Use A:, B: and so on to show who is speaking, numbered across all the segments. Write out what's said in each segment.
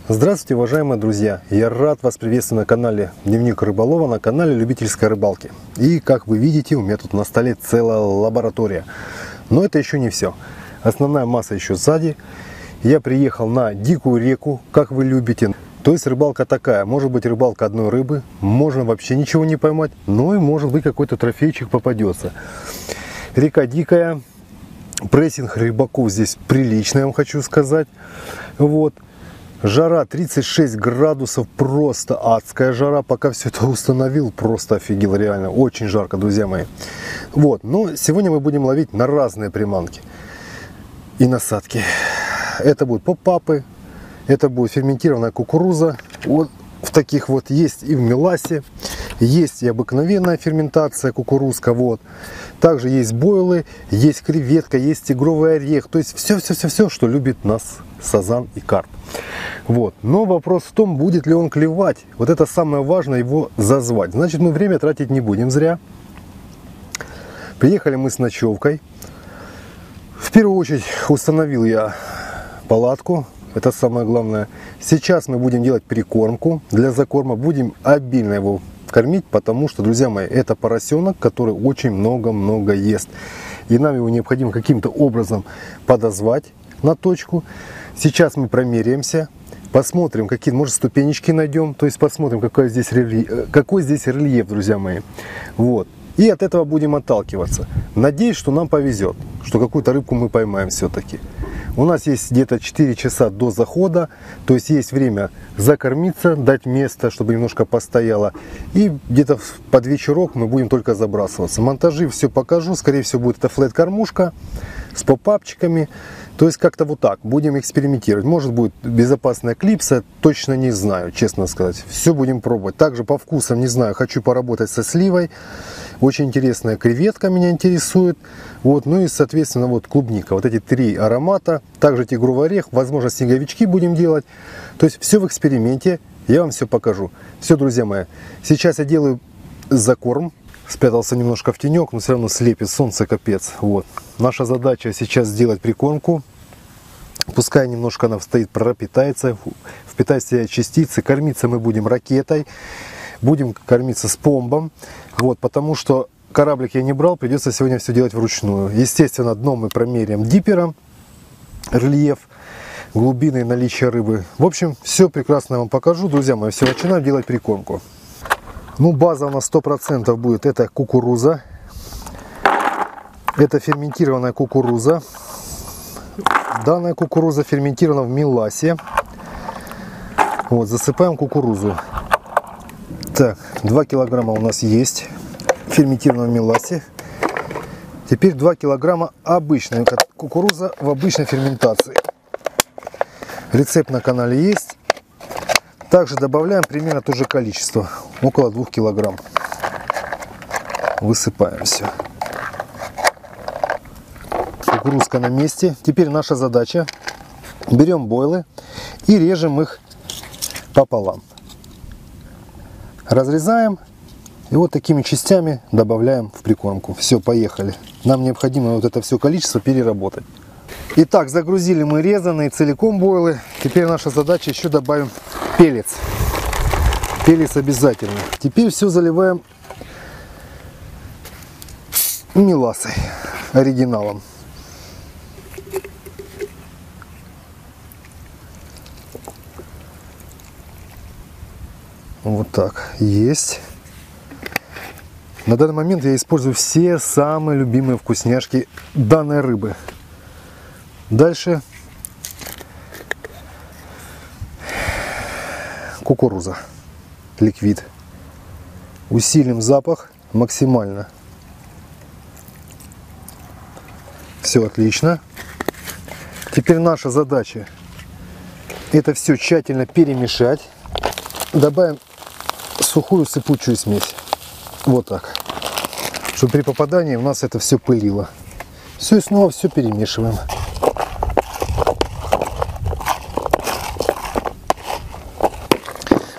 A: Здравствуйте, уважаемые друзья! Я рад вас приветствовать на канале Дневник Рыболова, на канале любительской рыбалки. И как вы видите, у меня тут на столе целая лаборатория. Но это еще не все. Основная масса еще сзади. Я приехал на дикую реку, как вы любите. То есть рыбалка такая, может быть рыбалка одной рыбы, можно вообще ничего не поймать, но и может быть какой-то трофейчик попадется. Река дикая, прессинг рыбаков здесь приличный, я вам хочу сказать. Вот. Жара 36 градусов, просто адская жара. Пока все это установил, просто офигел, реально. Очень жарко, друзья мои. Вот, но сегодня мы будем ловить на разные приманки и насадки. Это будут поп-апы, это будет ферментированная кукуруза. Вот в таких вот есть и в меласе, есть и обыкновенная ферментация кукурузка. Вот. Также есть бойлы, есть креветка, есть тигровый орех. То есть все, что любит нас сазан и карп. Вот. Но вопрос в том, будет ли он клевать. Вот это самое важное, его зазвать. Значит, мы время тратить не будем зря. Приехали мы с ночевкой. В первую очередь установил я палатку. Это самое главное. Сейчас мы будем делать прикормку. Для закорма будем обильно его кормить, потому что, друзья мои, это поросенок, который очень много ест. И нам его необходимо каким-то образом подозвать на точку. Сейчас мы промеряемся, посмотрим, какие, может, ступенечки найдем, то есть посмотрим, какой здесь рельеф, друзья мои. Вот. И от этого будем отталкиваться. Надеюсь, что нам повезет, что какую-то рыбку мы поймаем все-таки. У нас есть где-то 4 часа до захода, то есть есть время закормиться, дать место, чтобы немножко постояло. И где-то под вечерок мы будем только забрасываться. Монтажи все покажу, скорее всего будет это флет-кормушка с поп-апчиками. То есть как-то вот так будем экспериментировать. Может будет безопасная клипса, точно не знаю, честно сказать. Все будем пробовать. Также по вкусам, не знаю, хочу поработать со сливой. Очень интересная креветка меня интересует. Вот, ну и соответственно вот клубника. Вот эти 3 аромата. Также тигровый орех, возможно снеговички будем делать. То есть все в эксперименте. Я вам все покажу. Все, друзья мои. Сейчас я делаю закорм. Спрятался немножко в тенек, но все равно слепит солнце, капец. Вот. Наша задача сейчас сделать прикормку. Пускай немножко она стоит, пропитается, впитать все частицы. Кормиться мы будем ракетой. Будем кормиться с помбом. Вот, потому что кораблик я не брал, придется сегодня все делать вручную. Естественно, дно мы промеряем дипером. Рельеф, глубины, наличие рыбы. В общем, все прекрасно я вам покажу. Друзья мои, все, начинаем делать прикормку. Ну, база у нас 100% будет. Это кукуруза. Это ферментированная кукуруза. Данная кукуруза ферментирована в меласе. Вот, засыпаем кукурузу. Так, 2 килограмма у нас есть ферментированного в меласе. Теперь 2 килограмма обычная кукуруза в обычной ферментации. Рецепт на канале есть. Также добавляем примерно то же количество, около 2 килограмм. Высыпаем все. Кукурузка на месте. Теперь наша задача. Берем бойлы и режем их пополам. Разрезаем и вот такими частями добавляем в прикормку. Все, поехали. Нам необходимо вот это все количество переработать. Итак, загрузили мы резаные целиком бойлы. Теперь наша задача еще добавим пелец. Пелец обязательно. Теперь все заливаем мелассой, оригиналом. Вот так. Есть. На данный момент я использую все самые любимые вкусняшки данной рыбы. Дальше кукуруза, ликвид. Усилим запах максимально. Все отлично. Теперь наша задача это все тщательно перемешать. Добавим сухую сыпучую смесь. Вот так. Чтобы при попадании у нас это все пылило. Все, и снова все перемешиваем.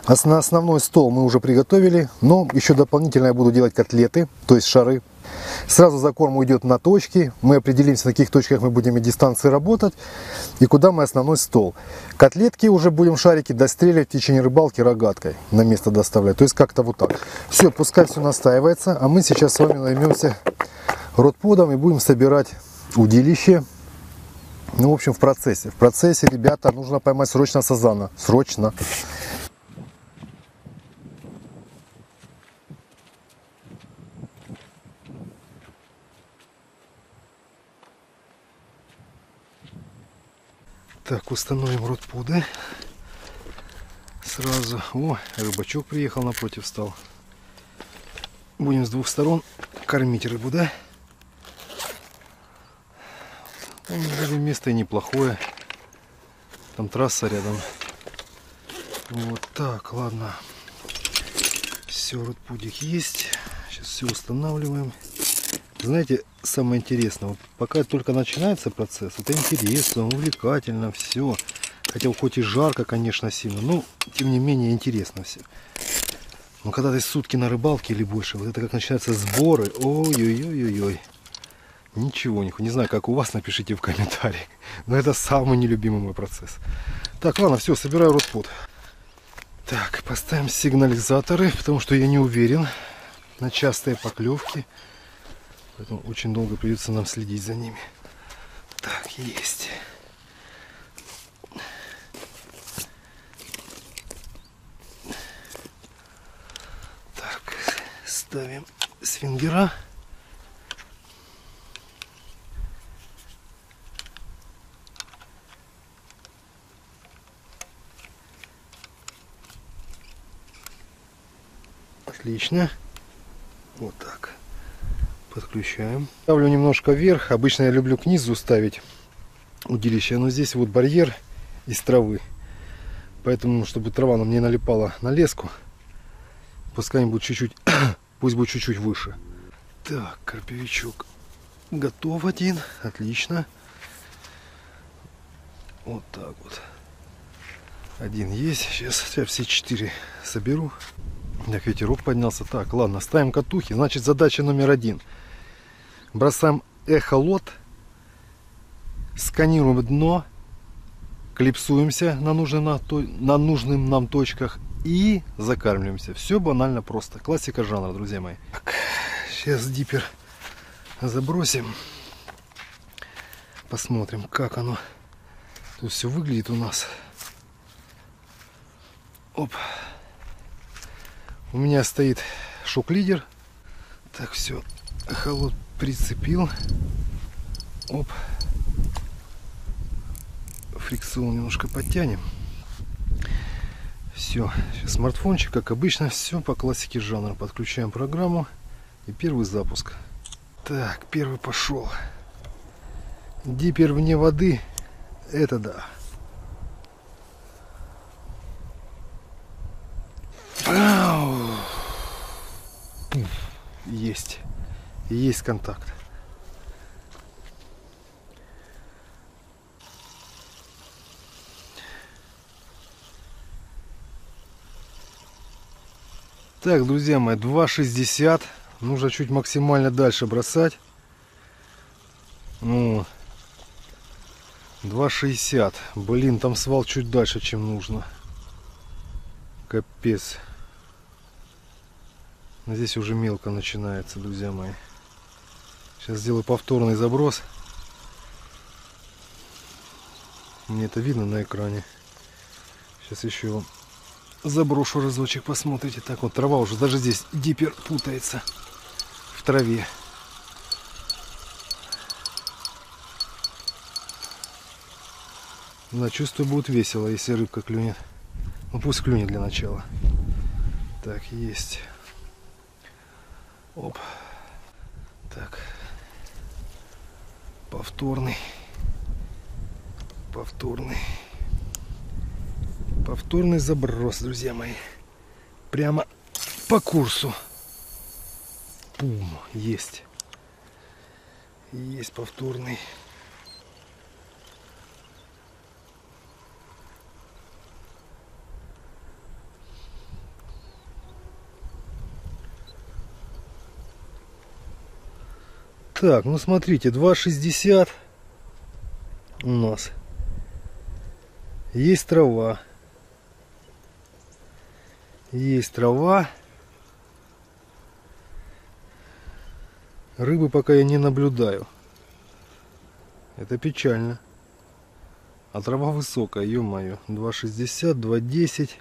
A: Основной стол мы уже приготовили, но еще дополнительно я буду делать котлеты, то есть шары. Сразу закорм уйдет на точки, мы определимся, на каких точках мы будем и дистанции работать, и куда мы основной стол. Котлетки уже будем шарики достреливать в течение рыбалки рогаткой, на место доставлять, то есть как-то вот так. Все, пускай все настаивается, а мы сейчас с вами займемся ротподом и будем собирать удилище. Ну, в общем, в процессе. В процессе, ребята, нужно поймать срочно сазана. Срочно. Так, установим ротподы. Сразу. О, рыбачок приехал, напротив стал. Будем с двух сторон кормить рыбу, да? Ну, место неплохое. Там трасса рядом. Вот так, ладно. Все, ротподик есть. Сейчас все устанавливаем. Знаете, самое интересное, вот пока только начинается процесс, это интересно, увлекательно, все. Хотя хоть и жарко, конечно, сильно, но тем не менее интересно все. Но когда ты сутки на рыбалке или больше, вот это как начинаются сборы, ой-ой-ой-ой-ой. Ничего, не знаю, как у вас, напишите в комментариях. Но это самый нелюбимый мой процесс. Так, ладно, все, собираю ротпод. Так, поставим сигнализаторы, потому что я не уверен на частые поклевки. Поэтому очень долго придется нам следить за ними. Так, есть. Так, ставим свингера. Отлично. Вот так. Подключаем. Ставлю немножко вверх. Обычно я люблю к низу ставить удилище. Но здесь вот барьер из травы. Поэтому, чтобы трава нам не налипала на леску, пускай будет чуть-чуть, пусть будет чуть-чуть выше. Так, карпевичок готов один. Отлично. Вот так вот. Один есть. Сейчас я все 4 соберу. Так, ветерок поднялся. Так, ладно, ставим катухи. Значит, задача номер 1. Бросаем эхолот. Сканируем дно. Клипсуемся на нужным нам точках. И закармливаемся. Все банально просто. Классика жанра, друзья мои. Так, сейчас диппер забросим. Посмотрим, как оно тут все выглядит у нас. Оп. У меня стоит шок-лидер. Так, все. Эхолот прицепил. Оп. Фрикцион немножко подтянем. Все. Сейчас смартфончик, как обычно, все по классике жанра. Подключаем программу. И первый запуск. Так, первый пошел. Диппер вне воды. Это да. Есть. Есть контакт. Так, друзья мои, 2,60. Нужно чуть максимально дальше бросать. Ну, 2,60. Блин, там свал чуть дальше, чем нужно. Капец. Здесь уже мелко начинается, друзья мои. Сейчас сделаю повторный заброс. Мне это видно на экране. Сейчас еще заброшу разочек, посмотрите. Так вот, трава уже, даже здесь диппер путается в траве. Да, чувствую, будет весело, если рыбка клюнет. Ну пусть клюнет для начала. Так, есть. Оп. Так. Повторный. Повторный заброс, друзья мои. Прямо по курсу. Пум. Есть. Есть повторный. Так, ну смотрите, 2,60 у нас. Есть трава. Есть трава. Рыбы пока я не наблюдаю. Это печально. А трава высокая, ё-моё. 2,60, 2,10.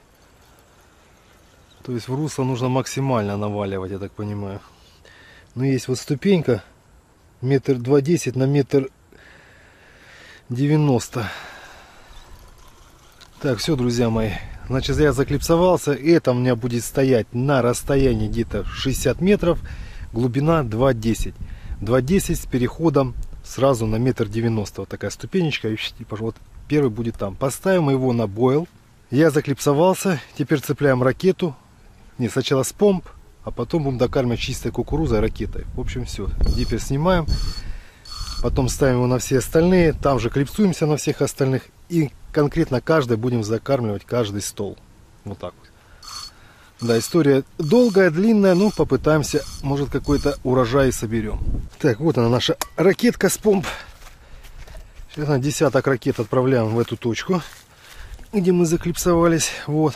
A: То есть в русло нужно максимально наваливать, я так понимаю. Но есть вот ступенька. 2,10 на 1,90 м. Так, все, друзья мои. Значит, я заклипсовался. Это у меня будет стоять на расстоянии где-то 60 метров. Глубина 2,10. 2,10 с переходом сразу на 1,90 м. Вот такая ступенечка. И типа, вот первый будет там. Поставим его на бойл. Я заклипсовался. Теперь цепляем ракету. Не, сначала с помп, а потом будем докармливать чистой кукурузой ракетой. В общем, все. Диппер снимаем. Потом ставим его на все остальные. Там же клипсуемся на всех остальных. И конкретно каждый будем закармливать каждый стол. Вот так вот. Да, история долгая, длинная, но попытаемся, может, какой-то урожай соберем. Так, вот она наша ракетка с помп. Сейчас на десяток ракет отправляем в эту точку, где мы заклипсовались. Вот.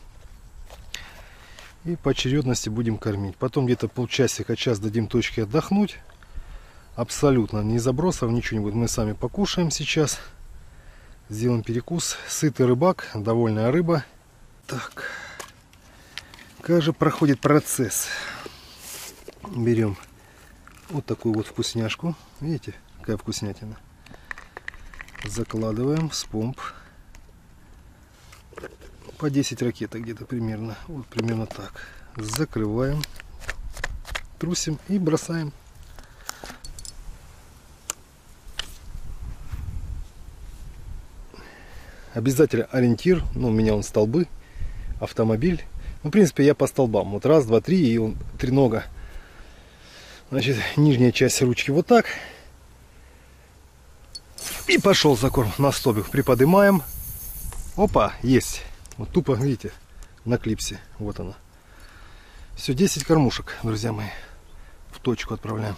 A: И по очередности будем кормить. Потом где-то полчасика, час дадим точке отдохнуть. Абсолютно не забросов, ничего не будет. Мы сами покушаем сейчас. Сделаем перекус. Сытый рыбак, довольная рыба. Так. Как же проходит процесс? Берем вот такую вот вкусняшку. Видите, какая вкуснятина. Закладываем с помп. По 10 ракеток где-то примерно. Вот примерно так. Закрываем. Трусим и бросаем. Обязательно ориентир. Ну, у меня он столбы. Автомобиль. Ну, в принципе, я по столбам. Вот раз, два, три, и он тренога. Значит, нижняя часть ручки вот так. И пошел закорм на столбик. Приподнимаем. Опа, есть. Вот тупо, видите, на клипсе. Вот она. Все, 10 кормушек, друзья мои. В точку отправляем.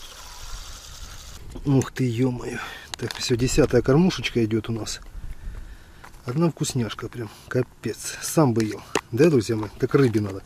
A: Ух ты, ё-моё. Так, все, 10-я кормушечка идет у нас. Одна вкусняшка прям. Капец. Сам бы ел. Да, друзья мои? Так рыбе надо.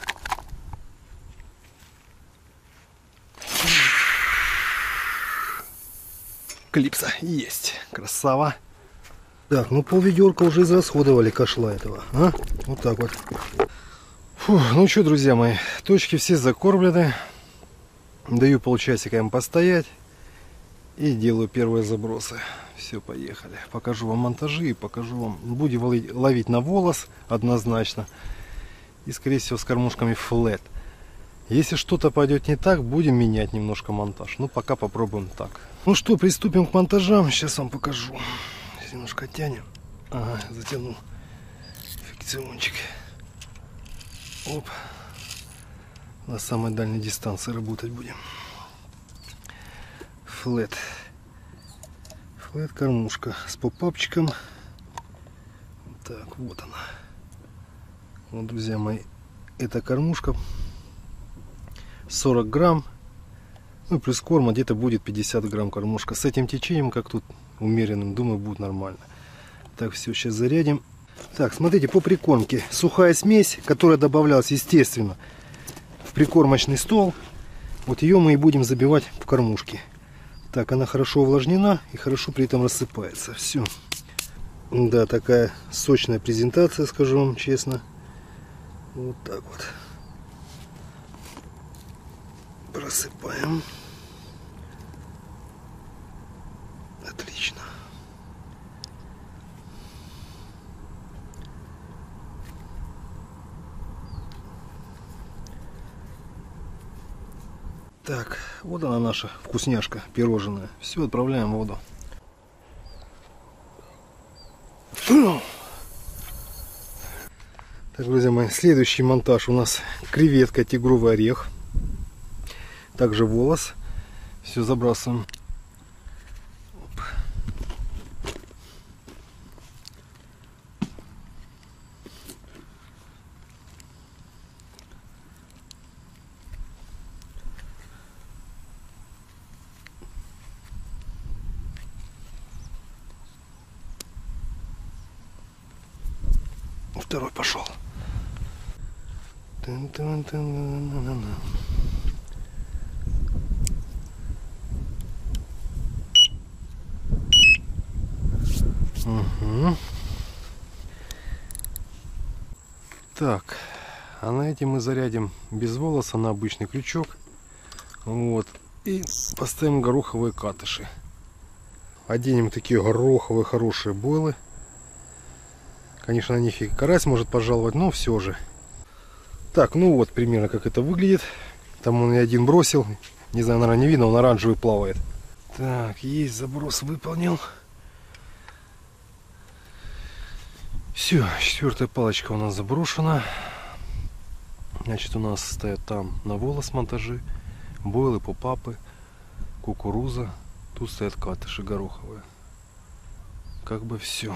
A: Клипса есть. Красава. Так, ну полведерка уже израсходовали кошла этого. А? Вот так вот. Фух, ну что, друзья мои, точки все закормлены. Даю полчасика им постоять. И делаю первые забросы. Все, поехали. Покажу вам монтажи и покажу вам. Будем ловить на волос однозначно. И скорее всего с кормушками флет. Если что-то пойдет не так, будем менять немножко монтаж. Ну пока попробуем так. Ну что, приступим к монтажам. Сейчас вам покажу. Сейчас немножко тянем. Ага, затянул фикциончик. Оп. На самой дальней дистанции работать будем. Флет. Флет кормушка с попапчиком. Так, вот она. Вот, друзья мои, эта кормушка 40 грамм. Ну, плюс корма где-то будет 50 грамм кормушка. С этим течением, как тут умеренным, думаю, будет нормально. Так, все, сейчас зарядим. Так, смотрите, по прикормке. Сухая смесь, которая добавлялась, естественно, в прикормочный стол. Вот ее мы и будем забивать в кормушки. Так, она хорошо увлажнена и хорошо при этом рассыпается. Все. Да, такая сочная презентация, скажу вам честно. Вот так вот. Просыпаем. Отлично. Так, вот она наша вкусняшка пирожная. Все, отправляем в воду. Так, друзья мои, следующий монтаж у нас креветка, тигровый орех. Также волос. Все забрасываем. Оп. второй пошел. Угу. Так, а на эти мы зарядим без волоса на обычный крючок. Вот. И поставим гороховые катыши. Оденем такие гороховые хорошие бойлы. Конечно, на них и карась может пожаловать, но все же. Так, ну вот примерно как это выглядит. Там он и один бросил. Не знаю, наверное, не видно, он оранжевый плавает. Так, есть, заброс выполнил. Все, четвертая палочка у нас заброшена. Значит, у нас стоят там на волос монтажи, бойлы, попапы, кукуруза. Тут стоят катыши гороховые. Как бы все.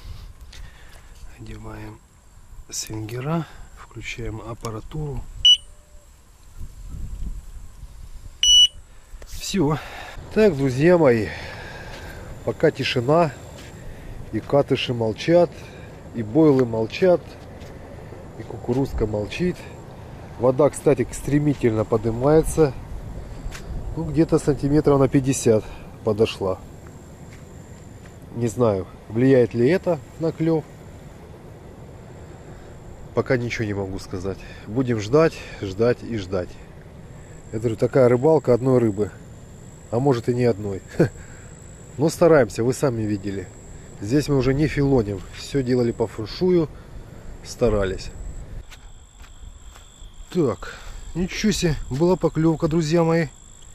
A: Одеваем свингера, включаем аппаратуру. Все. Так, друзья мои, пока тишина, и катыши молчат, и бойлы молчат, и кукурузка молчит. Вода, кстати, стремительно поднимается. Ну, где-то сантиметров на 50 подошла. Не знаю, влияет ли это на клев. Пока ничего не могу сказать. Будем ждать, ждать и ждать. Я говорю, такая рыбалка одной рыбы. А может и не одной. Но стараемся, вы сами видели. Здесь мы уже не филоним. Все делали по фэншую. Старались. Так, ничего себе. Была поклевка, друзья мои.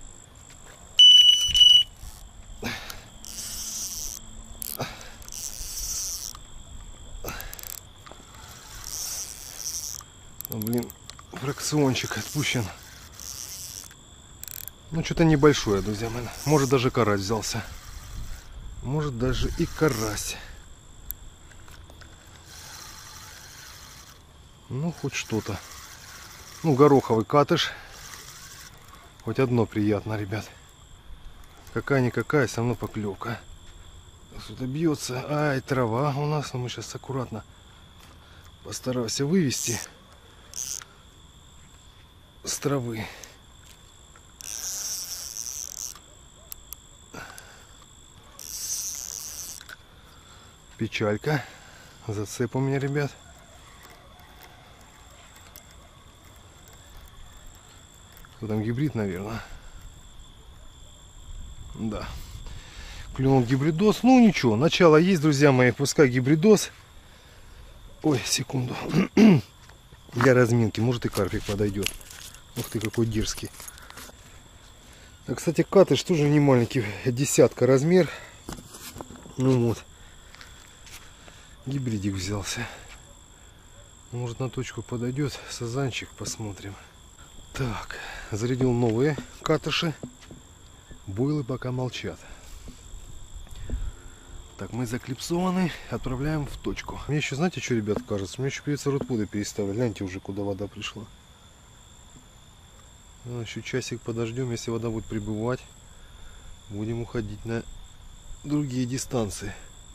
A: Блин, фракциончик отпущен. Ну, что-то небольшое, друзья мои. Может, даже карась взялся. Может, даже и карась. Ну, хоть что-то. Ну, гороховый катыш. Хоть одно приятно, ребят. Какая-никакая, все равно поклевка. Что-то бьется. Ай, трава у нас. Но мы сейчас аккуратно постараемся вывести с травы. Печалька. Зацеп у меня, ребят. Кто там, гибрид, наверное. Да. Клюнул гибридос. Ну ничего, начало есть, друзья мои. Пускай гибридос. Ой, секунду. Для разминки. Может, и карпик подойдет. Ух ты, какой дерзкий. А, кстати, катыш тоже не маленький. Десятка размер. Ну вот. Гибридик взялся. Может, на точку подойдет. Сазанчик, посмотрим. Так, зарядил новые катыши. Бойлы пока молчат. Так, мы заклипсованы. Отправляем в точку. Мне еще, знаете, что, ребят, кажется? Мне еще придется ротпуды переставить. Гляньте уже, куда вода пришла. Ну, еще часик подождем. Если вода будет прибывать, будем уходить на другие дистанции.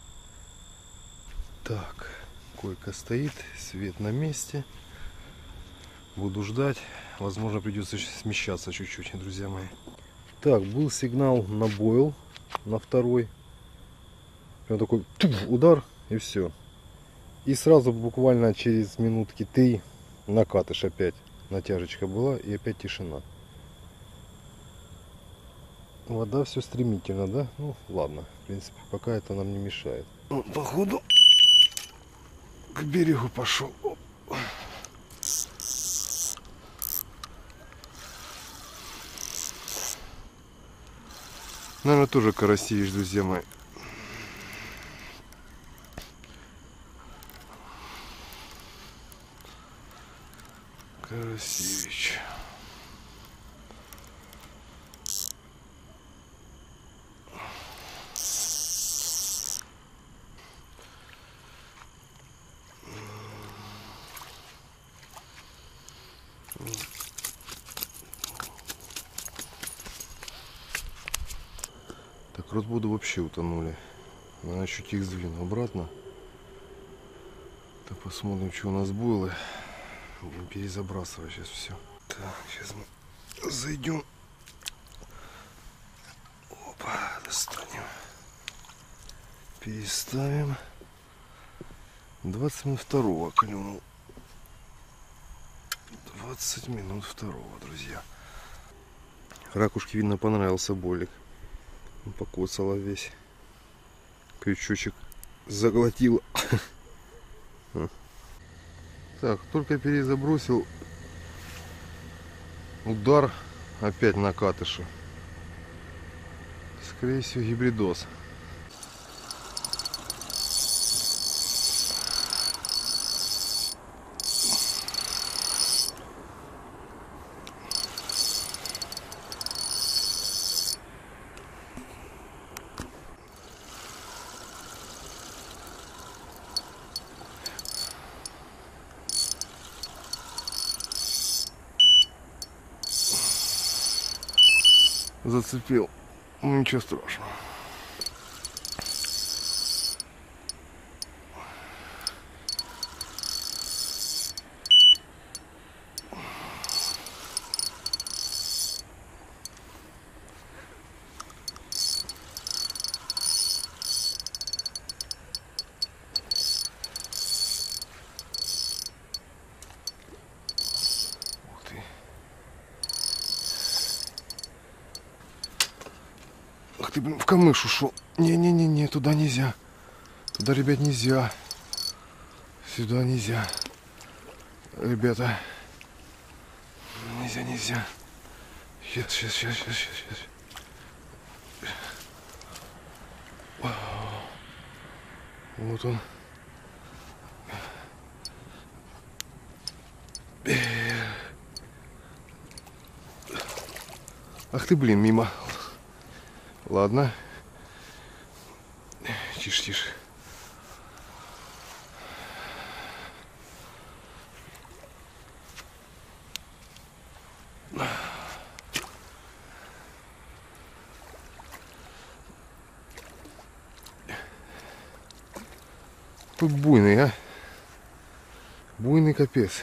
A: Так, койка стоит. Свет на месте. Буду ждать. Возможно, придется смещаться чуть-чуть, друзья мои. Так, был сигнал на бойл, на второй. Прям такой удар, и все. И сразу буквально через минутки 3 на катыш опять натяжечка была, и опять тишина. Вода все стремительно, да? Ну, ладно, в принципе, пока это нам не мешает. Он, походу, к берегу пошел. Наверное, тоже карасевич, друзья мои. Карасевич. Так, ротбуды вообще утонули. Надо чуть их сдвину обратно. Так, посмотрим, что у нас было. Будем перезабрасывать сейчас все. Так, сейчас мы зайдем. Опа, достанем. Переставим. 20 минут второго клюнул. 20 минут второго, друзья. Ракушке, видно, понравился болик. Покоцала весь. Крючочек заглотила. Так, только перезабросил. Удар опять на катыше. Скорее всего, гибридоз. Зацепил. Ну, ничего страшного. Ах ты, блин, в камыш ушел. Не-не-не, туда нельзя. Туда, ребят, нельзя. Сюда нельзя. Ребята. Нельзя. Сейчас. Вот он. Ах ты, блин, мимо. Ладно. Тише. Тут буйный, а? Буйный капец.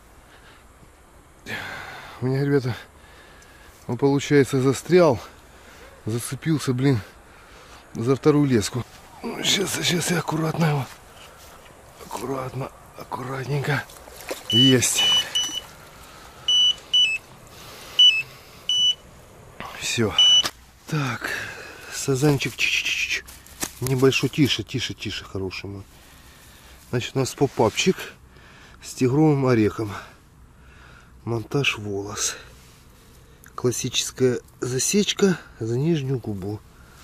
A: У меня, ребята, он, получается, застрял. Зацепился, блин, за вторую леску. Сейчас я аккуратно его. Аккуратненько. Есть. Все. Так, сазанчик небольшой, тише, хороший мой. Значит, у нас попапчик с тигровым орехом. Монтаж волос. Классическая засечка за нижнюю губу.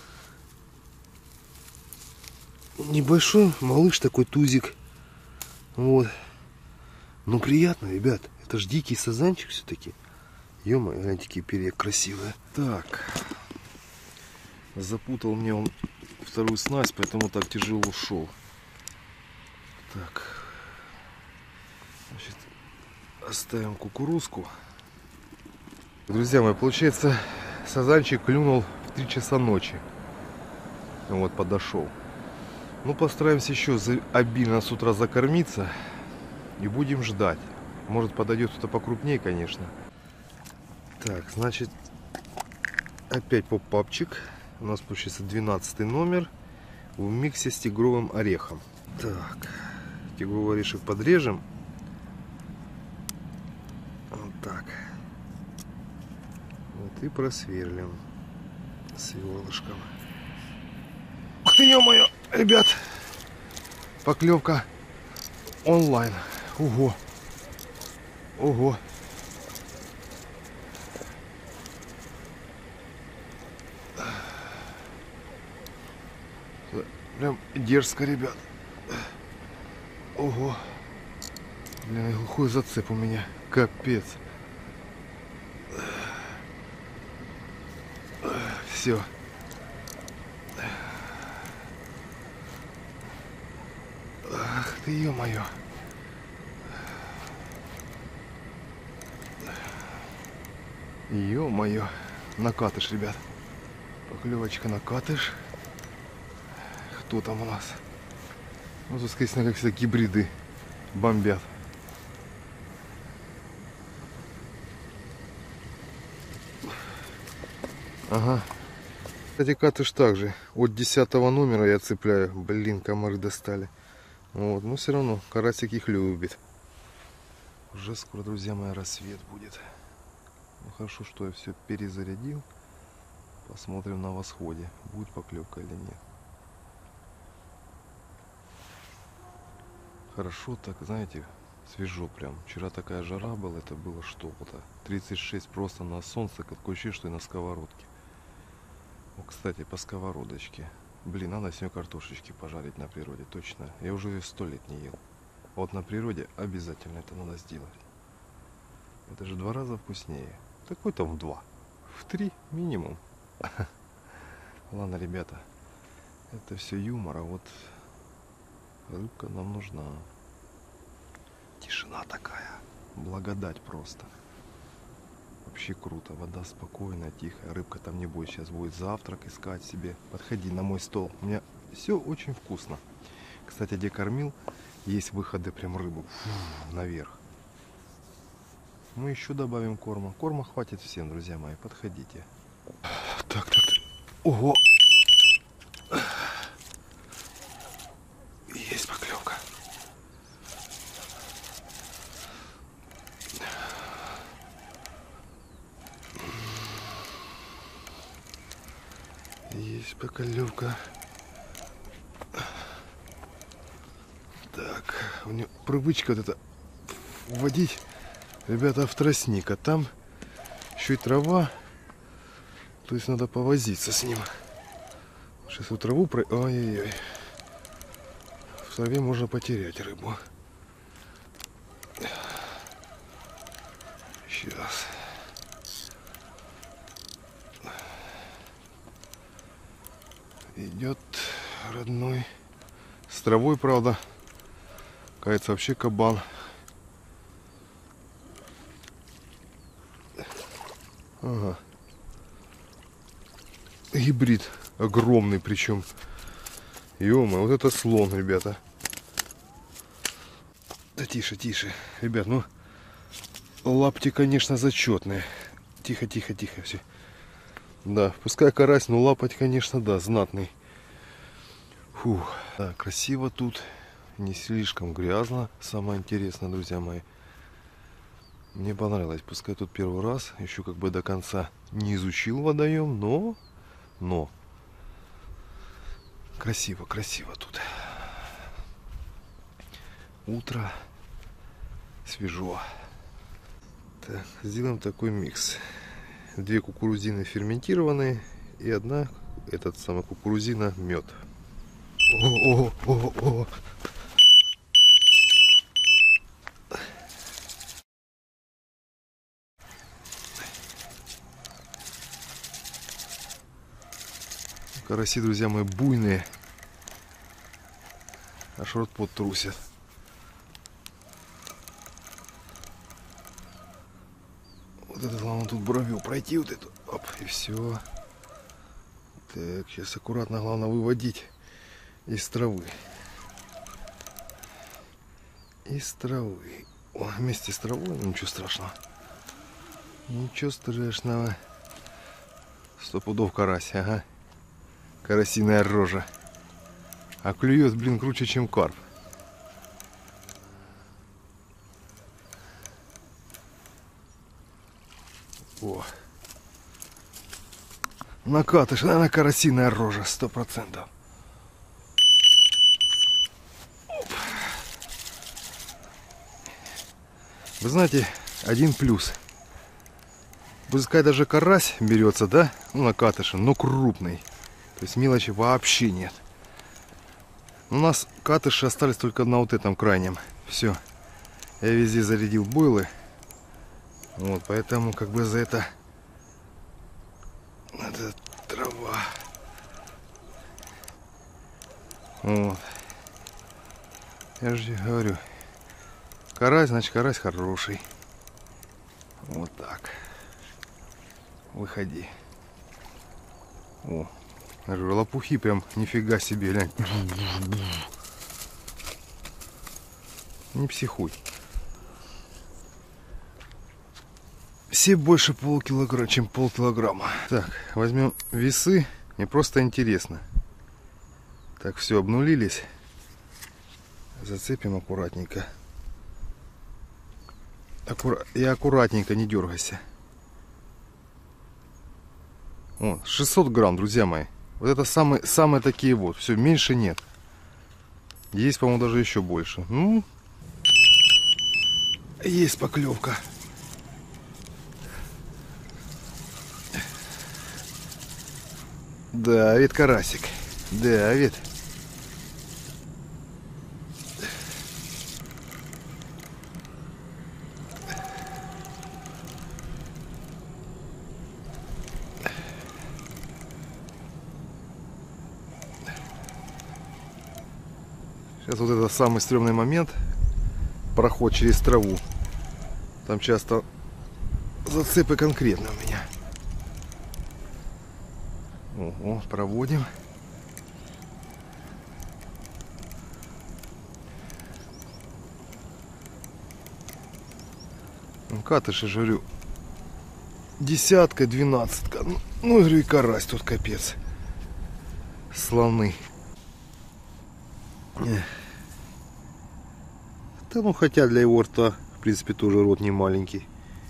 A: Небольшой малыш такой тузик. Вот. Ну приятно, ребят. Это ж дикий сазанчик все-таки. Ё-моё, гляньте, какие перья красивые. Так. Запутал мне он вторую снасть, поэтому так тяжело ушел. Так. Значит, оставим кукурузку. Друзья мои, получается, сазанчик клюнул в 3 часа ночи. Вот, подошел. Ну, постараемся еще обильно с утра закормиться. И будем ждать. Может, подойдет что-то покрупнее, конечно. Так, значит, опять попапчик. У нас получается 12 номер. В миксе с тигровым орехом. Так, тигровый орешек подрежем. Вот так. Вот и просверлим сверлышком. Ух ты, ё-моё, ребят! Поклевка онлайн. Ого! Прям дерзко, ребят. Ого! Бля, глухой зацеп у меня. Капец. Все. Ах ты, ё-моё. Ё-моё. Накатыш, ребят. Поклевочка накатыш. Кто там у нас? Ну, тут, скорее всего, как всегда, гибриды. бомбят. Ага. Кстати, катыш также. От 10 номера я цепляю. Блин, комары достали. Вот, но все равно карасик их любит. Уже скоро, друзья мои, рассвет будет. Ну, хорошо, что я все перезарядил. Посмотрим на восходе, будет поклевка или нет. Хорошо так, знаете, свежо прям. Вчера такая жара была, это было что-то. 36 просто на солнце, такое ощущение, что и на сковородке. О, кстати, по сковородочке. Блин, надо сегодня картошечки пожарить на природе, точно. Я уже ее 100 лет не ел. Вот на природе обязательно это надо сделать. Это же 2 раза вкуснее. Такой там в 2. В 3 минимум. Ладно, ребята. Это все юмор, а вот рыбка нам нужна. Тишина такая. Благодать просто. Вообще круто. Вода спокойная, тихая. Рыбка там не будет. Сейчас будет завтрак искать себе. Подходи на мой стол. У меня все очень вкусно. Кстати, где кормил, есть выходы прям рыбу наверх. Мы еще добавим корма. Корма хватит всем, друзья мои. Подходите. Так. Ого! Есть поклевка. Есть поклевка. Так, у него привычка вот это вводить, ребята, в тростник, а там еще и трава, то есть надо повозиться с ним. Сейчас у траву ой-ой-ой, в траве можно потерять рыбу. Сейчас. Идет родной. С травой, правда. Кажется, вообще кабан. Ага. Гибрид огромный, причем. Ё-моё, вот это слон, ребята. Да тише. Ребят, ну лапти, конечно, зачетные. Тихо. Все. Да, пускай карась, но лапать, конечно, да, знатный. Фух. Да, красиво тут. Не слишком грязно. Самое интересное, друзья мои. Мне понравилось. Пускай тут первый раз. Еще как бы до конца не изучил водоем, но красиво тут. Утро. Свежо. Так, сделаем такой микс. 2 кукурузины ферментированные и 1 этот самый кукурузина мед. О. Караси, друзья мои, буйные. Аж рот подтрусит. Вот это главное тут бровью пройти вот эту. Оп, и все. Так, сейчас аккуратно, главное выводить из травы. О, вместе с травой, ничего страшного. Ничего страшного. 100 пудов карась, ага. Карасиная рожа. А клюет, блин, круче, чем карп. О. Накатыш, наверное, карасиная рожа, 100%. Вы знаете, один плюс. Пускай даже карась берется, да, ну, на катыше, но крупный. То есть мелочи вообще нет. У нас катыши остались только на вот этом крайнем. Все. Я везде зарядил бойлы. Вот, поэтому как бы за это трава. Вот. Я же говорю. Карась, значит, карась хороший. Вот так. Выходи. О. Я говорю, лопухи прям нифига себе, глянь.
B: Не психуй. Все больше полкилограмма, чем полкилограмма. Так, возьмем весы. Мне просто интересно. Так, все, обнулились. Зацепим аккуратненько. И аккуратненько, не дергайся. О, 600 грамм, друзья мои. Вот это самые такие вот. Все, меньше нет. Есть, по-моему, даже еще больше. Ну, есть поклевка. Давид карасик. Давид. Сейчас вот это самый стрёмный момент. Проход через траву. Там часто зацепы конкретно у меня. Ого, проводим. Ну, катыши, говорю, десятка, 12-ка. Ну, говорю, и карась тут капец. Слоны. Да, ну, хотя для его рта, в принципе, тоже рот не маленький.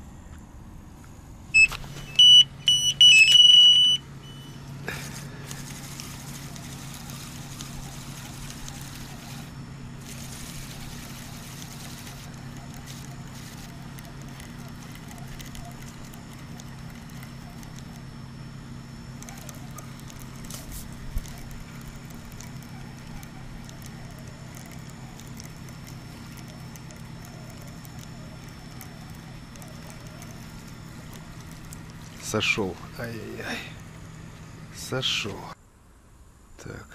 B: Сошел. Ай-яй-яй. Сошел. Так.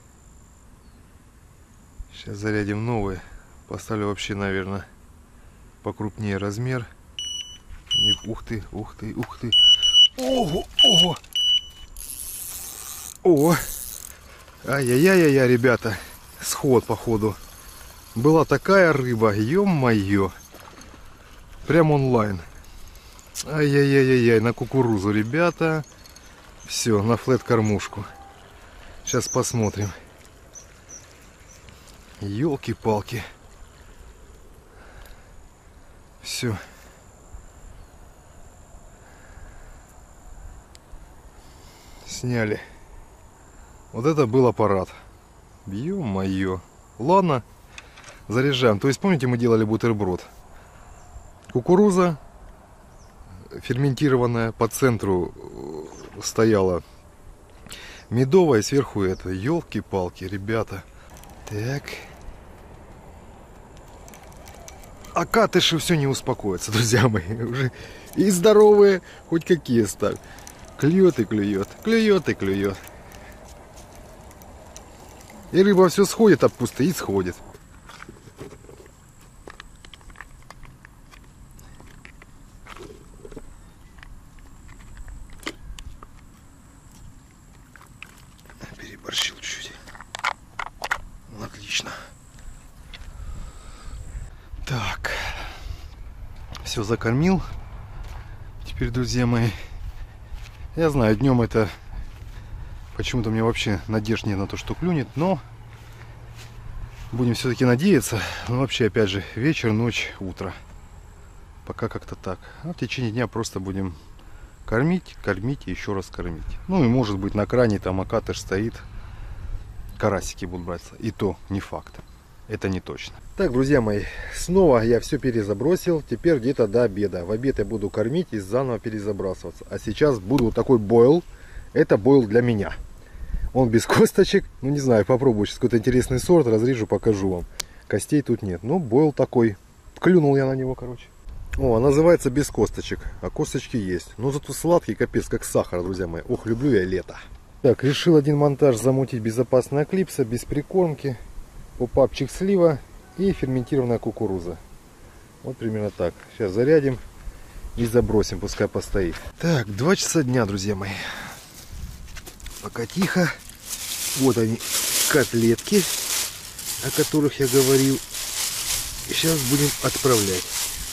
B: Сейчас зарядим новый. Поставлю вообще, наверное, покрупнее размер. Ух ты, ух ты, ух ты. Ого, ого. О. Ай-яй-яй-яй, ребята. Сход, походу. Была такая рыба, ё-моё. Прям онлайн. Ай-яй-яй-яй, на кукурузу, ребята. Все, на флет-кормушку. Сейчас посмотрим. Ёлки-палки. Все. Сняли. Вот это был аппарат. Ё-моё. Ладно. Заряжаем. То есть, помните, мы делали бутерброд? Кукуруза ферментированная, по центру стояла медовая, сверху это. Ёлки-палки, ребята. Так. А катыши все не успокоятся, друзья мои. Уже и здоровые, хоть какие ставь. Клюет и клюет, клюет и клюет. И рыба все сходит, а пусто и сходит. Переборщил чуть-чуть. Отлично. Так. Все закормил. Теперь, друзья мои, я знаю, днем это почему-то мне вообще надежд нет на то, что клюнет, но будем все-таки надеяться. Но вообще, опять же, вечер, ночь, утро. Пока как-то так. А в течение дня просто будем кормить, кормить и еще раз кормить. Ну и может быть на кране там акатыш стоит, карасики будут браться. И то не факт. Это не точно. Так, друзья мои, снова я все перезабросил. Теперь где-то до обеда. В обед я буду кормить и заново перезабрасываться. А сейчас буду вот такой бойл. Это бойл для меня. Он без косточек. Ну не знаю, попробую сейчас какой-то интересный сорт. Разрежу, покажу вам. Костей тут нет. Ну бойл такой. Клюнул я на него, короче. О, называется без косточек. А косточки есть. Но зато сладкий, капец, как сахар, друзья мои. Ох, люблю я лето. Так, решил один монтаж замутить. Безопасная клипса, без прикормки. Попапчик слива и ферментированная кукуруза. Вот примерно так. Сейчас зарядим и забросим, пускай постоит. Так, 2 часа дня, друзья мои. Пока тихо. Вот они, котлетки, о которых я говорил. И сейчас будем отправлять.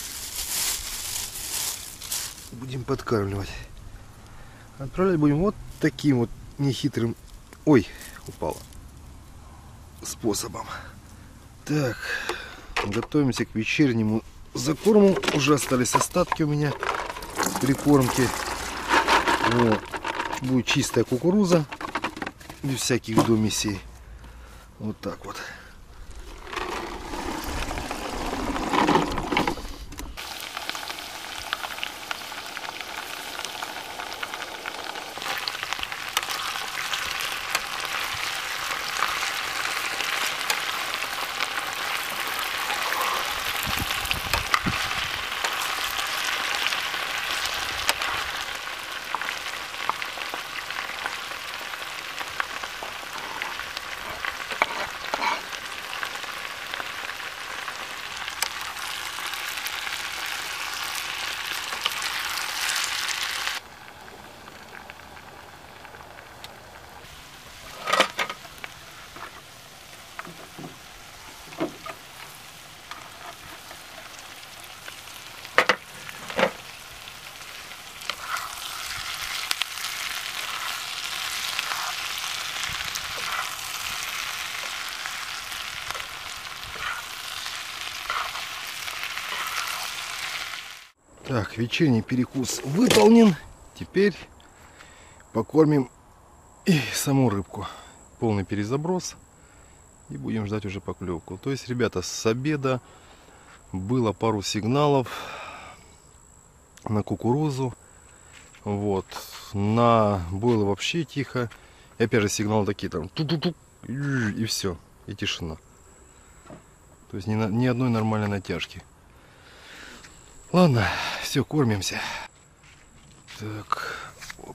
B: Будем подкармливать. Отправлять будем вот таким вот нехитрым... Ой, упало. Способом. Так, готовимся к вечернему закорму. Уже остались остатки у меня прикормки. Вот. Будет чистая кукуруза, без всяких домесей. Вот так вот. Так, вечерний перекус выполнен. Теперь покормим и саму рыбку. Полный перезаброс. И будем ждать уже поклевку. То есть, ребята, с обеда было пару сигналов на кукурузу. Вот. На было вообще тихо. И опять же сигналы такие там. Ту-ту-ту. И все. И тишина. То есть ни одной нормальной натяжки. Ладно, все, кормимся. Так, оп.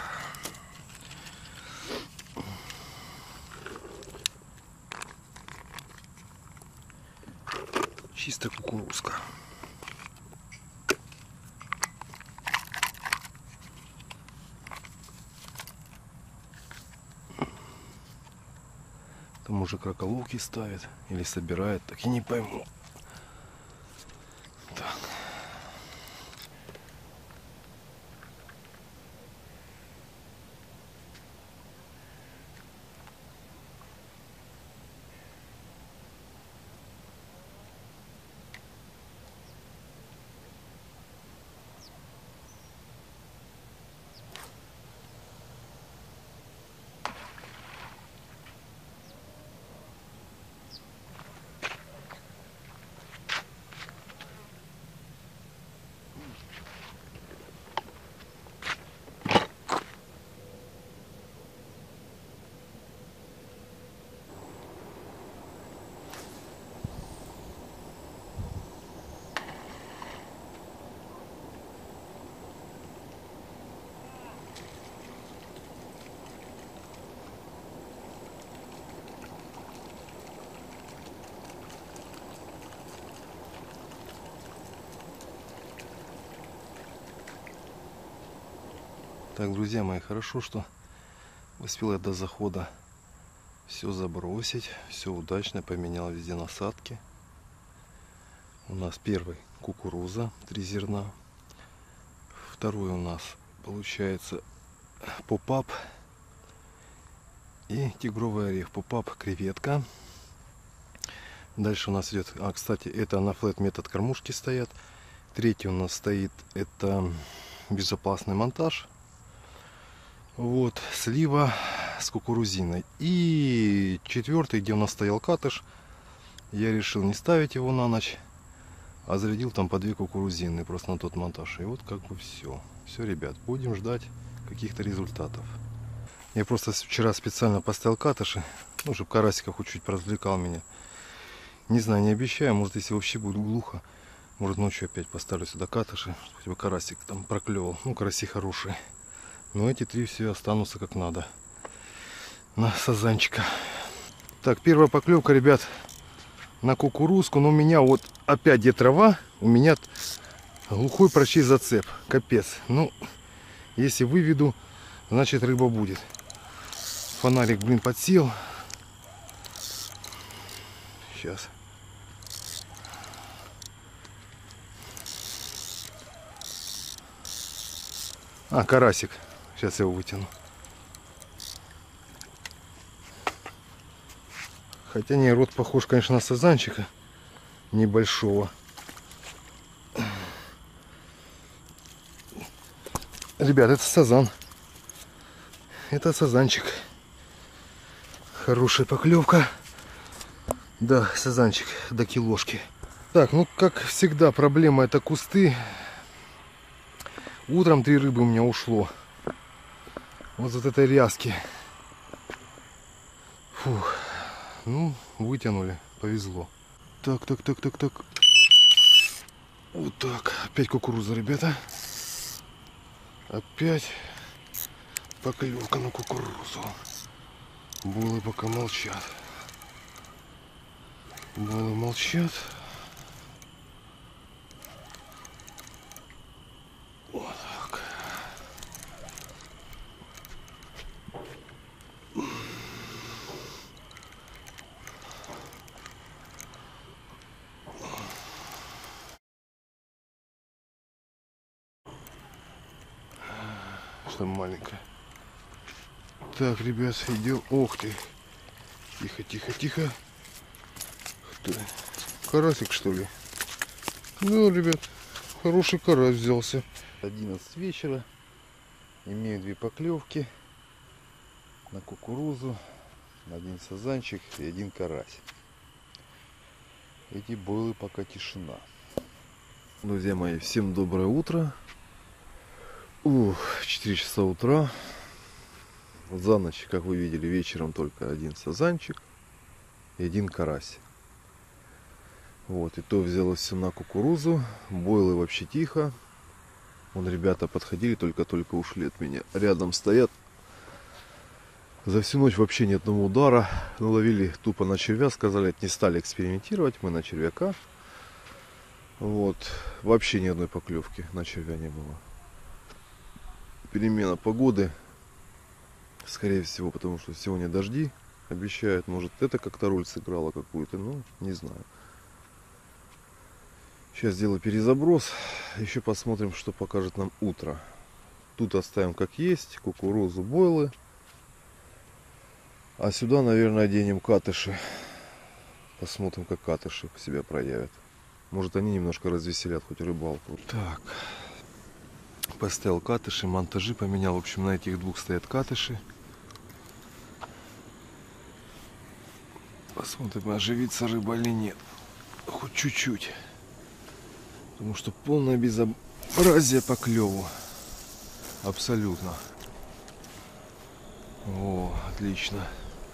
B: Чисто кукурузка. Там уже краколовки ставят или собирают, так я не пойму. Так. Так, друзья мои, хорошо, что успел я до захода все забросить, все удачно, поменял везде насадки. У нас первый кукуруза, 3 зерна. Второй у нас получается поп-ап и тигровый орех. Поп-ап креветка. Дальше у нас идет, кстати, это на флэт метод кормушки стоят. Третий у нас стоит, это безопасный монтаж. Вот, слива с кукурузиной. И четвертый, где у нас стоял катыш, я решил не ставить его на ночь, а зарядил там по 2 кукурузины просто на тот монтаж. И вот как бы все. Все, ребят, будем ждать каких-то результатов. Я просто вчера специально поставил катыши, ну, чтобы карасика хоть чуть поразвлекал меня. Не знаю, не обещаю, может, если вообще будет глухо, может, ночью опять поставлю сюда катыши, чтобы карасик там проклевал. Ну, караси хорошие. Но эти 3 все останутся как надо. На сазанчика. Так, первая поклевка, ребят, на кукурузку. Но у меня вот опять где трава, у меня глухой прощей зацеп. Капец. Ну, если выведу, значит рыба будет. Фонарик, блин, подсел. Сейчас. А, карасик. Сейчас я его вытяну. Хотя не, рот похож, конечно, на сазанчика небольшого. Ребят, это сазан. Это сазанчик. Хорошая поклевка. Да, сазанчик до килошки. Так, ну как всегда проблема это кусты. Утром 3 рыбы у меня ушло. Вот от этой ряски. Фух. Ну, вытянули. Повезло. Так. Вот так. Опять кукуруза, ребята. Опять поклевка на кукурузу. Булы пока молчат. Булы молчат. Вот так. Что маленькая. Так, ребят, идем. Ох ты. Тихо. Кто? Карасик, что ли? Ну, ребят, хороший карась взялся. 11 вечера. Имею 2 поклевки на кукурузу, 1 сазанчик и 1 карась. Эти бойлы пока тишина. Друзья мои, всем доброе утро. 4 часа утра. За ночь, как вы видели, вечером только 1 сазанчик и 1 карась. Вот, и то взялось все на кукурузу. Бойлы вообще тихо. Вон ребята подходили, только ушли от меня. Рядом стоят. За всю ночь вообще ни одного удара. Наловили тупо на червя. Сказали, не стали экспериментировать. Мы на червяка. Вот. Вообще ни одной поклевки на червя не было. Перемена погоды. Скорее всего, потому что сегодня дожди обещают. Может, это как-то роль сыграло какую-то. Ну, не знаю. Сейчас сделаю перезаброс. Еще посмотрим, что покажет нам утро. Тут оставим как есть. Кукурузу, бойлы. А сюда, наверное, оденем катыши. Посмотрим, как катыши себя проявят. Может, они немножко развеселят хоть рыбалку. Так. Поставил катыши, монтажи поменял. В общем, на этих 2 стоят катыши. Посмотрим, оживится рыба или нет. Хоть чуть-чуть. Потому что полное безобразие по клеву. Абсолютно. О, отлично.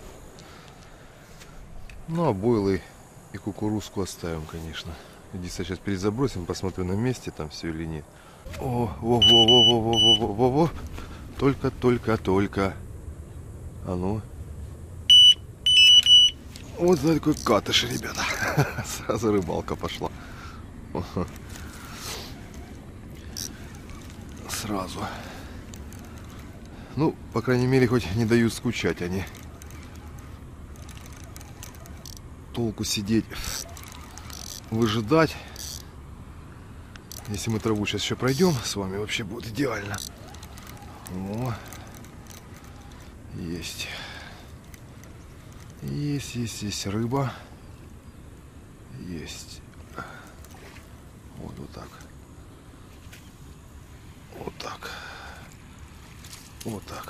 B: Ну, а бойлы и кукурузку оставим, конечно. Единственное, сейчас перезабросим, посмотрим, на месте там все или нет. О, во. Только. А ну. Вот за такой катыш, ребята. Сразу рыбалка пошла. Сразу. Ну, по крайней мере, хоть не дают скучать они. Толку сидеть, выжидать. Если мы траву сейчас еще пройдем с вами, вообще будет идеально. О, есть. Есть рыба. Есть. Вот так. Вот так.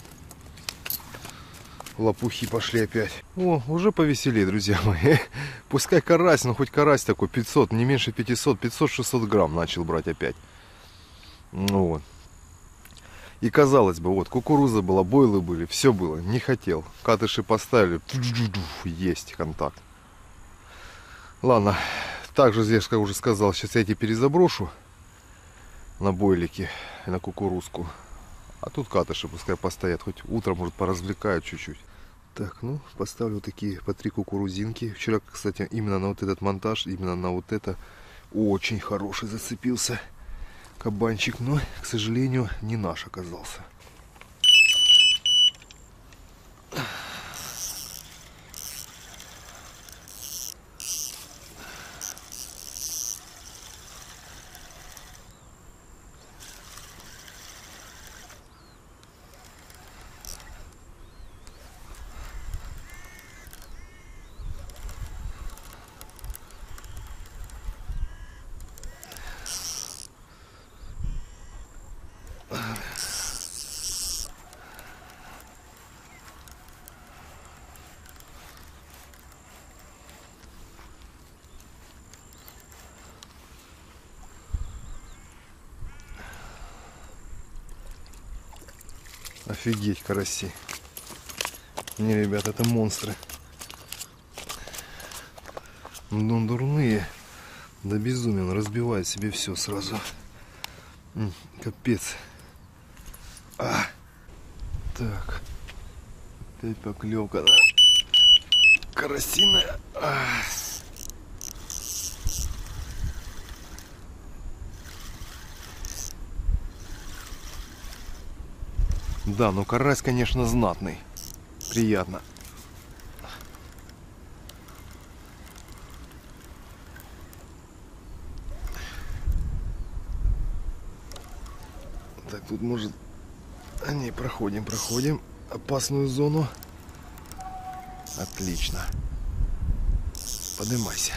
B: Лопухи пошли опять. О, уже повеселее, друзья мои. Пускай карась, но хоть карась такой 500, не меньше 500, 500-600 грамм начал брать опять. Ну вот. И казалось бы, вот кукуруза была, бойлы были, все было, не хотел. Катыши поставили, есть контакт. Ладно, также здесь, как уже сказал, сейчас я эти перезаброшу на бойлики и на кукурузку. А тут катыши пускай постоят, хоть утром, может, поразвлекают чуть-чуть. Так, ну, поставлю такие по 3 кукурузинки. Вчера, кстати, именно на вот этот монтаж, именно на вот это очень хороший зацепился кабанчик. Но, к сожалению, не наш оказался. Офигеть, караси. Не, ребят, это монстры. Ну, дурные. Да безумие, он разбивает себе все сразу. Капец. Так. Опять поклевка, да? Карасиная. Да, ну карась, конечно, знатный. Приятно. Так, тут может... Не, проходим. Опасную зону. Отлично. Поднимайся.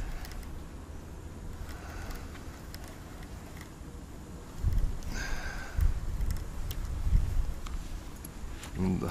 B: Да.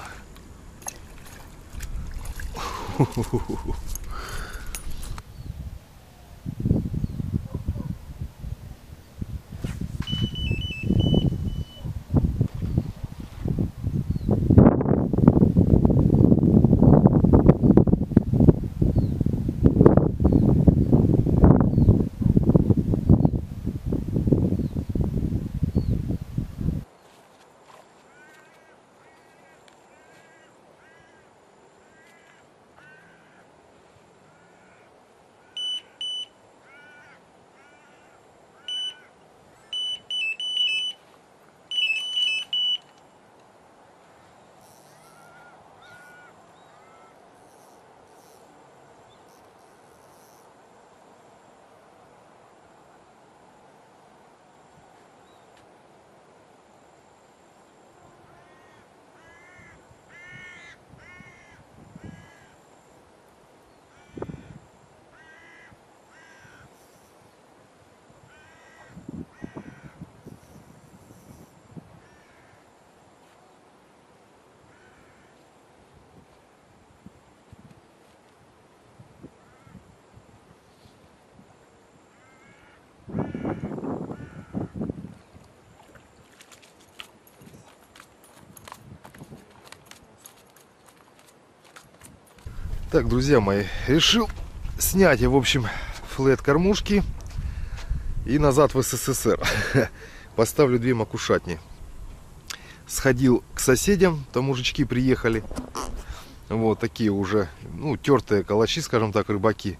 B: Так, друзья мои, решил снять я, в общем, флет кормушки и назад в СССР. Поставлю 2 макушатни. Сходил к соседям, там мужички приехали. Вот такие уже, ну, тертые калачи, скажем так, рыбаки.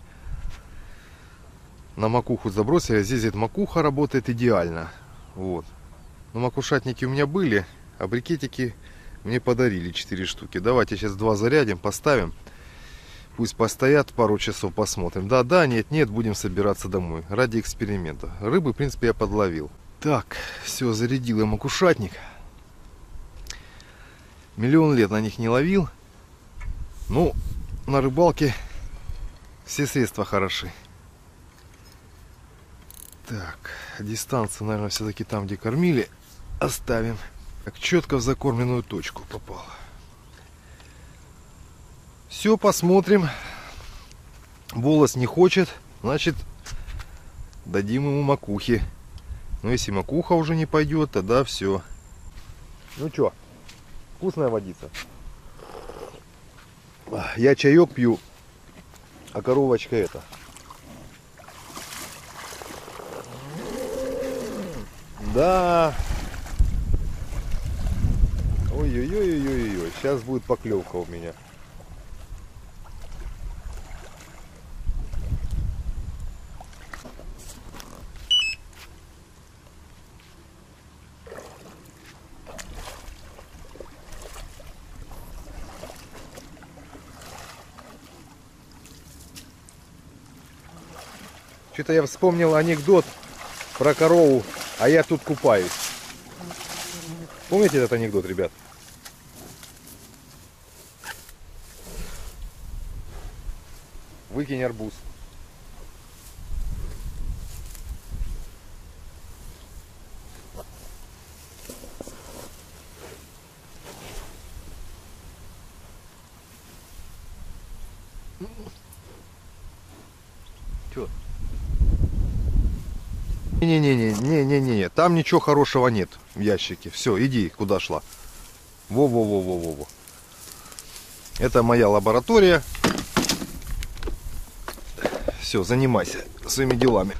B: На макуху забросили. Здесь эта макуха работает идеально. Вот. Но макушатники у меня были, а брикетики мне подарили 4 штуки. Давайте сейчас 2 зарядим, поставим. Пусть постоят пару часов, посмотрим. Да, нет, будем собираться домой. Ради эксперимента. Рыбы, в принципе, я подловил. Так, все, зарядил я макушатник. Миллион лет на них не ловил. Ну, на рыбалке все средства хороши. Так, дистанцию, наверное, все-таки там, где кормили, оставим. Так, четко в закормленную точку попал. Все, посмотрим. Волос не хочет, значит, дадим ему макухи. Но если макуха уже не пойдет, тогда все. Ну что, вкусная водица. Я чаек пью, а коровочка это. Да. Ой-ой-ой-ой-ой. Сейчас будет поклевка у меня. Что-то я вспомнил анекдот про корову, а я тут купаюсь. Помните этот анекдот, ребят? Выкинь арбуз. Чё? Не-не-не, там ничего хорошего нет в ящике. Все, иди, куда шла. Во-во-во-во-во-во. Это моя лаборатория. Все, занимайся своими делами.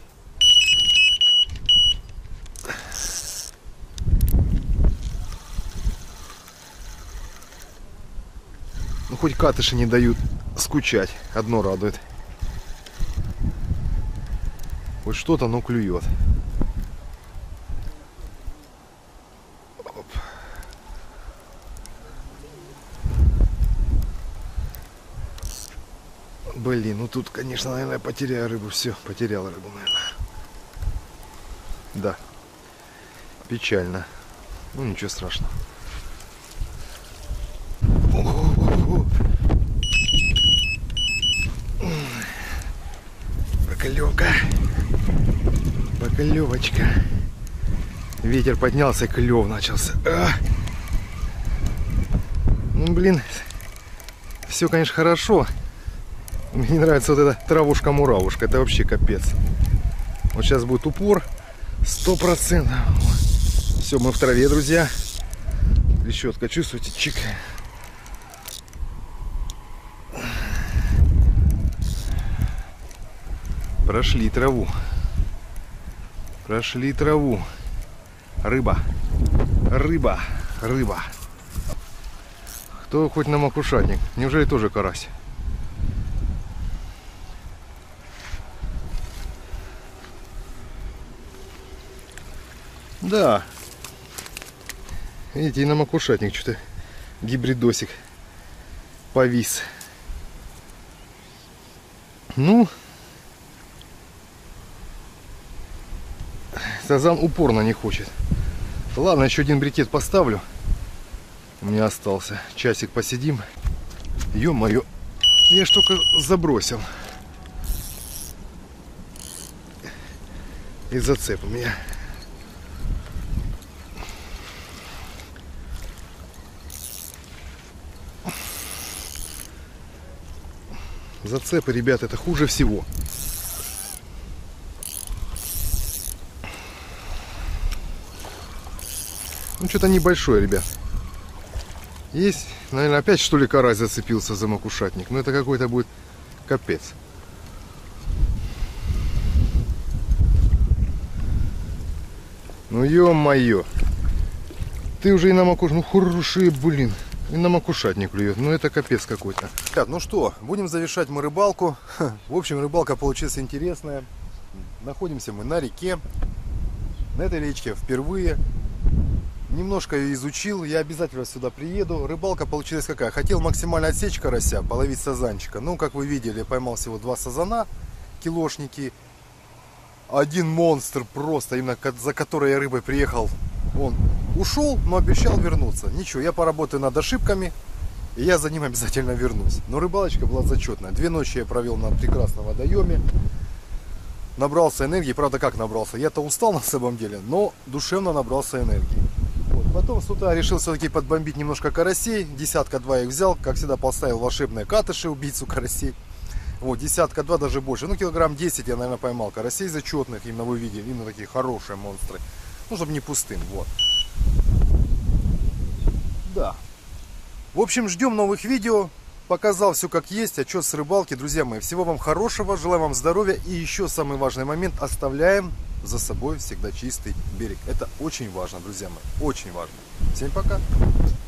B: Ну, хоть катыши не дают скучать. Одно радует. Хоть что-то, но клюет. Оп. Блин, ну тут, конечно, наверное, потеряю рыбу. Все, потерял рыбу, наверное. Да. Печально. Ну, ничего страшного. Поклевка. Поклевочка. Ветер поднялся, клев начался. Ну, блин. Все, конечно, хорошо. Мне не нравится вот эта травушка-муравушка. Это вообще капец. Вот сейчас будет упор. 100%. Все, мы в траве, друзья. Трещотка, чувствуете? Чик. Прошли траву. Прошли траву. Рыба. Рыба. Рыба. Кто хоть на макушатник? Неужели тоже карась? Да. Видите, и на макушатник что-то гибридосик повис. Ну, сазан упорно не хочет. Ладно, еще один брикет поставлю. У меня остался. Часик посидим. Ё-моё, я ж только забросил. И зацеп у меня. Зацепы, ребят, это хуже всего. Ну, что-то небольшое, ребят. Есть, наверное, опять что ли карась зацепился за макушатник. Но это какой-то будет капец. Ну, ё-моё. Ты уже и на макушатник. Ну, хорошие, блин. И на макушатник клюет. Ну, это капец какой-то. Ребят, ну что, будем завершать мы рыбалку. В общем, рыбалка получилась интересная. Находимся мы на реке. На этой речке впервые. Немножко ее изучил. Я обязательно сюда приеду. Рыбалка получилась какая? Хотел максимально отсечь карася, половить сазанчика. Ну, как вы видели, поймал всего 2 сазана. Килошники. Один монстр просто, именно за которой я рыбой приехал. Он ушел, но обещал вернуться. Ничего, я поработаю над ошибками, и я за ним обязательно вернусь. Но рыбалочка была зачетная. 2 ночи я провел на прекрасном водоеме. Набрался энергии. Правда, как набрался? Я-то устал на самом деле, но душевно набрался энергии. Вот. Потом с утра решил все-таки подбомбить немножко карасей. 10-2 их взял. Как всегда, поставил волшебные катыши, убийцу карасей. Вот, 10-2, даже больше. Ну, килограмм 10 я, наверное, поймал карасей зачетных. Именно вы видели, именно такие хорошие монстры. Ну, чтобы не пустым, вот. Да. В общем, ждем новых видео. Показал все как есть. Отчет с рыбалки. Друзья мои, всего вам хорошего. Желаю вам здоровья. И еще самый важный момент. Оставляем за собой всегда чистый берег. Это очень важно, друзья мои. Очень важно. Всем пока.